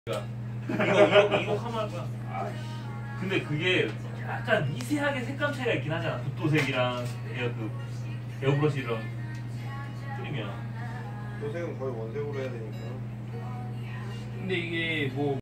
이거 카메라 거야. 근데 그게 약간 미세하게 색감 차이가 있긴 하잖아. 붓도색이랑 에어브러쉬랑 뿌리면. 도색은 거의 원색으로 해야 되니까. 근데 이게 뭐